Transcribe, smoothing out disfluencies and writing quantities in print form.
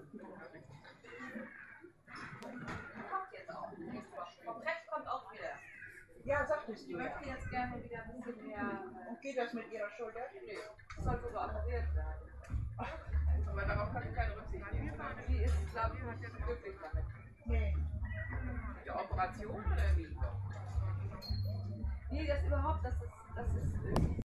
Kommt jetzt auch. Komplett kommt auch wieder. Ja, sagtest Ich du ja. möchte jetzt gerne wieder ein bisschen mehr. Und geht das mit ihrer Schulter? Nee, soll sogar operiert werden. Aber darauf kann ich keine Rücksicht nehmen. Sie ist, glaube ich, nicht glücklich damit. Nee. Die Operation oder wie? Nee, das überhaupt, das ist